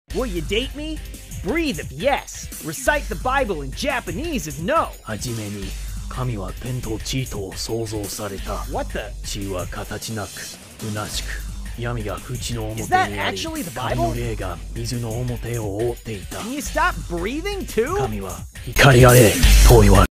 Will you date me? Breathe if yes. Recite the Bible in Japanese if no. はじめに、神は天と地とを創造された。 What the? 地は形なく、虚しく、闇が淵の表 Is that にあり、 actually the 神の Bible? 霊が水の表を覆っていた。 Can you stop breathing too? 神は光あれと言われ